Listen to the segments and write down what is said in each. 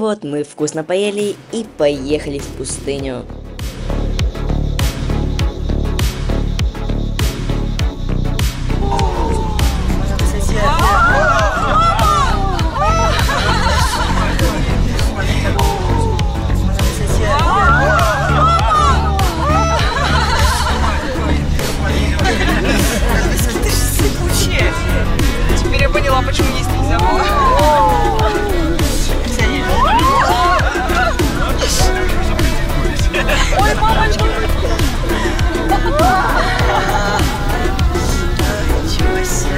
вот мы вкусно поели и поехали в пустыню. Теперь я поняла, почему есть нельзя было. Ой, мамочки! Ничего себе!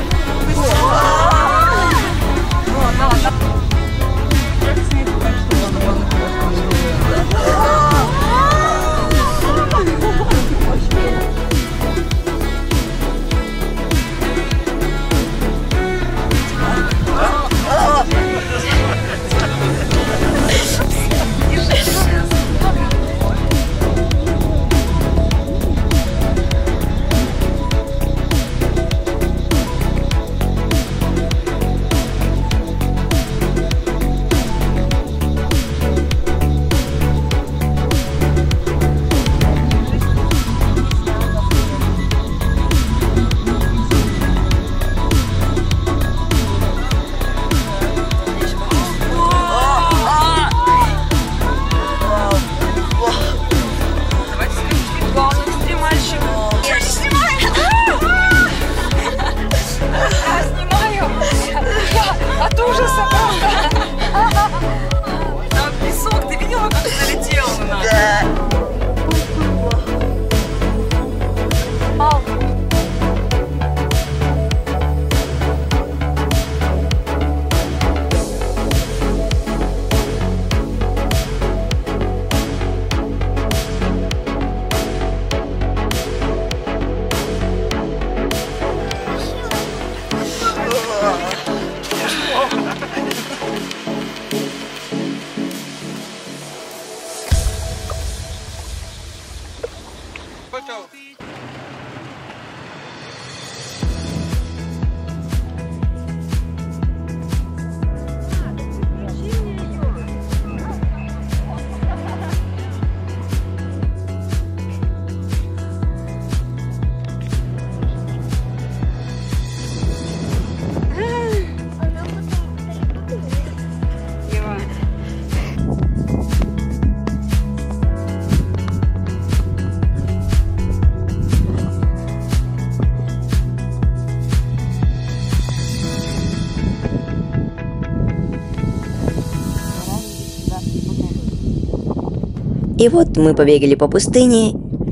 И вот мы побегали по пустыне.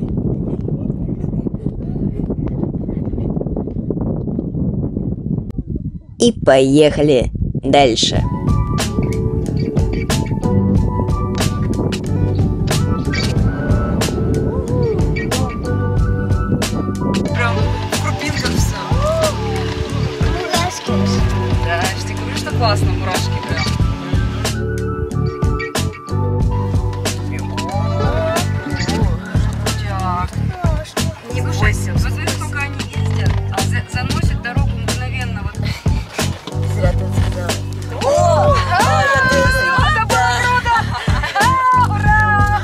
И поехали дальше. Прям в крупинках все. Мурашки. Да, я тебе говорю, что классно, мурашки прям. Не слушайся, посмотри, сколько они ездят, а заносят дорогу мгновенно. Вот. Зря ты сказала. О! Это было круто! Ура!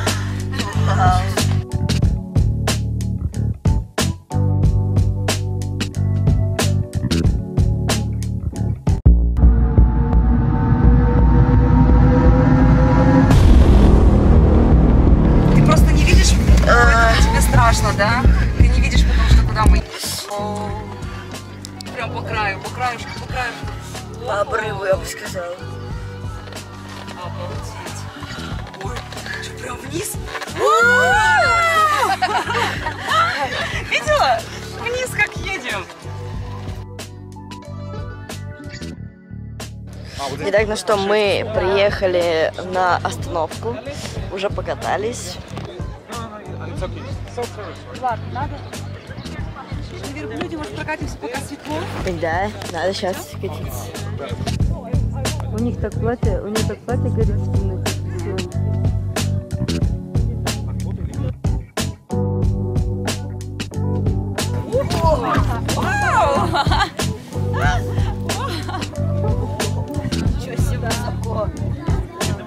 Ты просто не видишь, тебе страшно, да? Ты не видишь, потому что куда мы... Прям по краю, по краешку, по краешку. По обрыву, я бы сказала. Обалдеть. Ой, что, прям вниз? Видела? Вниз как едем. Итак, ну что, мы приехали на остановку, уже покатались. Ладно, надо. На верблюде, может, прокатимся, пока светло? Да, надо сейчас катиться. У них так платье, горит в темноте. Ничего себе высоко.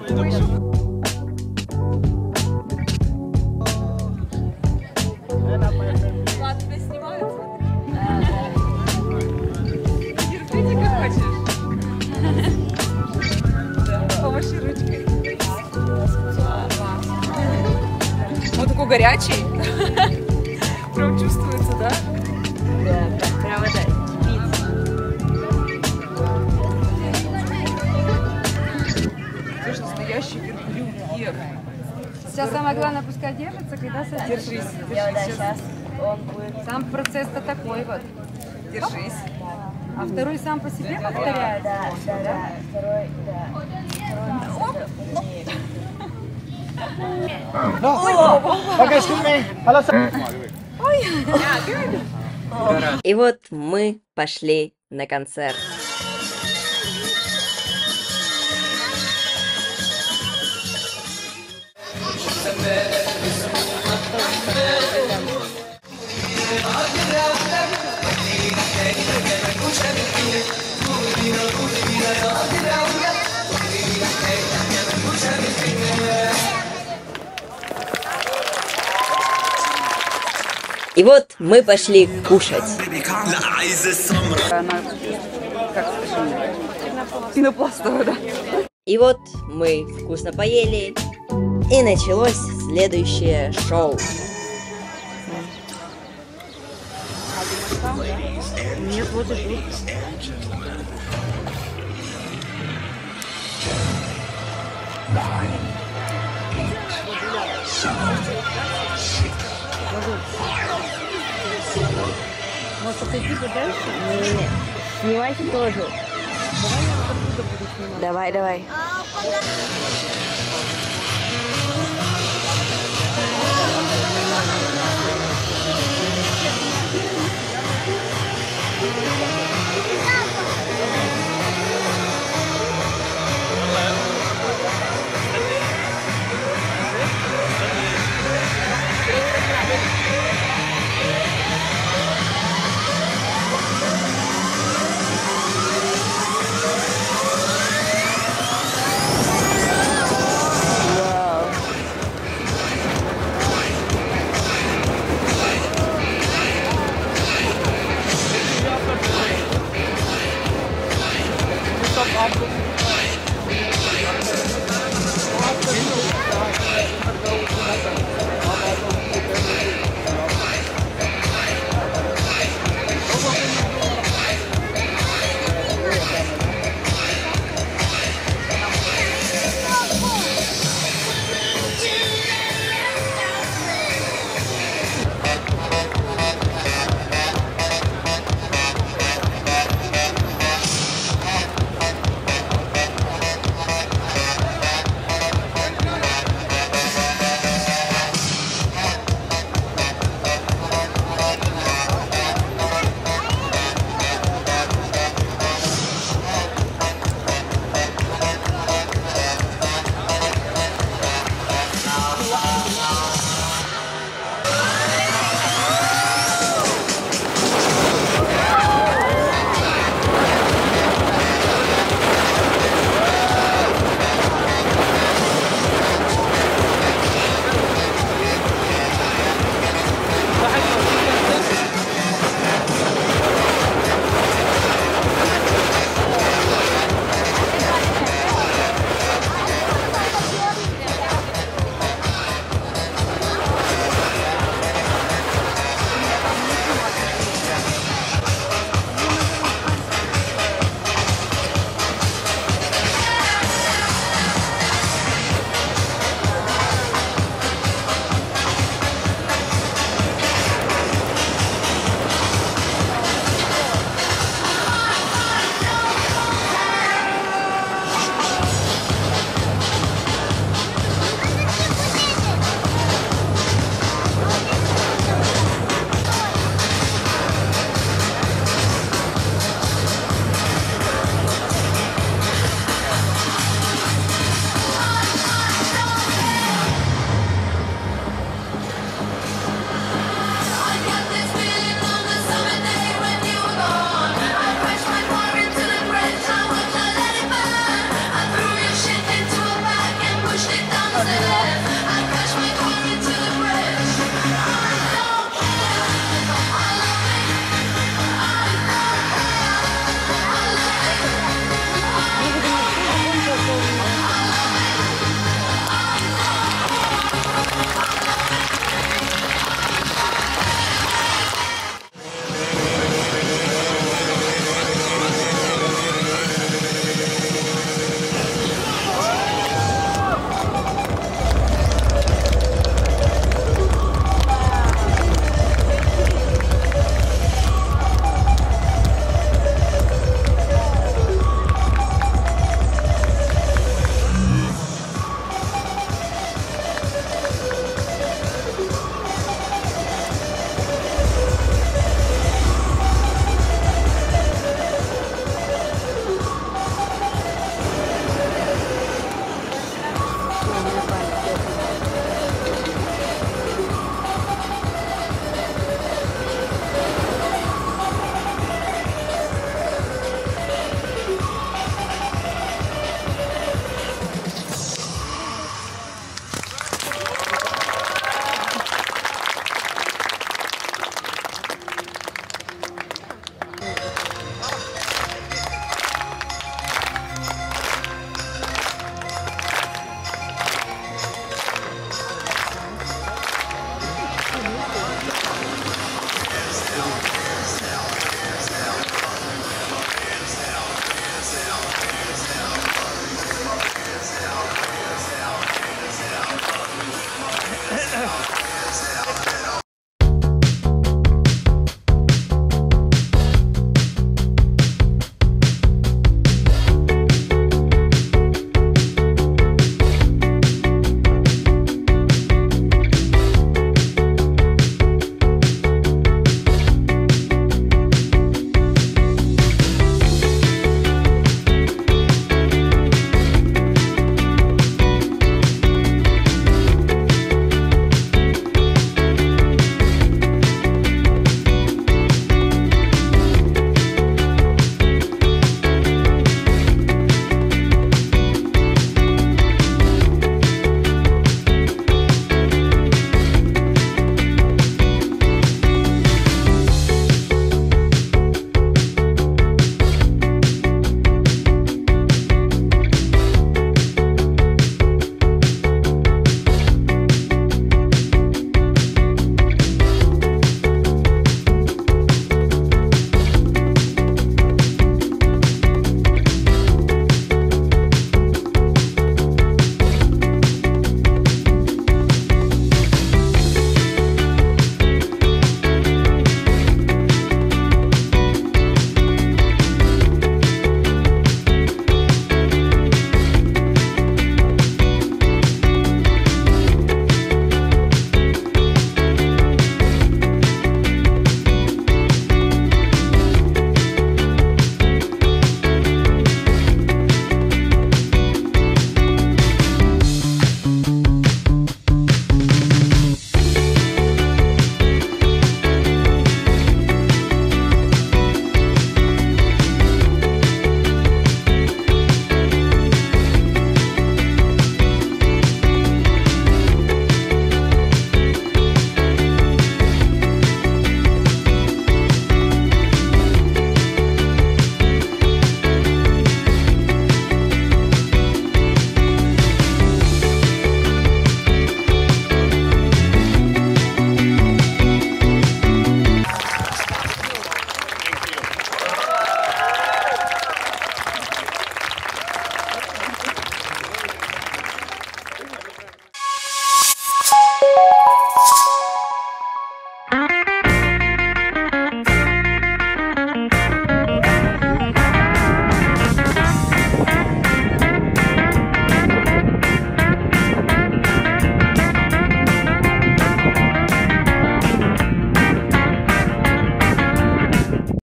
горячий. Прям чувствуется, да? Да, прям это пицца. Слушай, настоящий верблюд. Сейчас самое главное, пускай держится, когда садится. Держись. Сейчас он будет... Сам процесс-то такой вот. Держись. Да. А второй сам по себе повторяет? Да, второй, И вот мы пошли на концерт. И вот мы пошли кушать. Она, как скажем, пенопластовая, да. И вот мы вкусно поели, и началось следующее шоу. Нет, вот и тут. Может, отойти подальше? Нет, снимайте тоже. Давай я вот оттуда буду снимать. Давай.